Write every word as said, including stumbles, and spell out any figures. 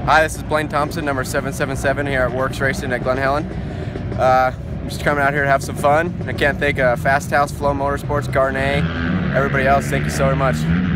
Hi, this is Blaine Thompson, number seven seven seven here at Works Racing at Glen Helen. Uh, I'm just coming out here to have some fun. I can't thank uh, Fast House, Flow Motorsports, Garnet, everybody else. Thank you so very much.